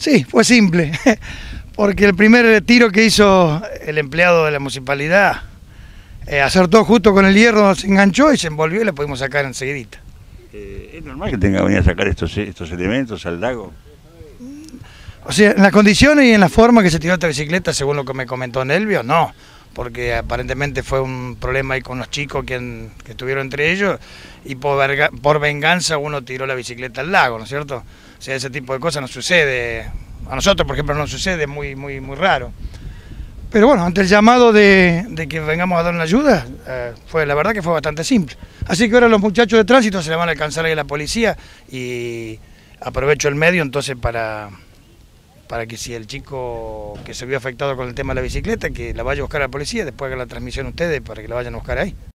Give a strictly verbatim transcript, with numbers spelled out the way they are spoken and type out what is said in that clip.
Sí, fue simple, porque el primer tiro que hizo el empleado de la municipalidad eh, acertó justo con el hierro, se enganchó y se envolvió y le pudimos sacar enseguidita. Eh, ¿Es normal que tenga que venir a sacar estos, estos elementos al lago? O sea, en las condiciones y en la forma que se tiró esta bicicleta, según lo que me comentó Nelvio, no, porque aparentemente fue un problema ahí con los chicos que, que estuvieron entre ellos y por, verga, por venganza uno tiró la bicicleta al lago, ¿no es cierto? O sea, ese tipo de cosas no sucede, a nosotros por ejemplo no sucede, muy, muy, muy raro. Pero bueno, ante el llamado de, de que vengamos a dar una ayuda, eh, fue, la verdad que fue bastante simple. Así que ahora los muchachos de tránsito se le van a alcanzar ahí a la policía y aprovecho el medio entonces para... para que si el chico que se vio afectado con el tema de la bicicleta, que la vaya a buscar a la policía, después haga la transmisión ustedes para que la vayan a buscar ahí.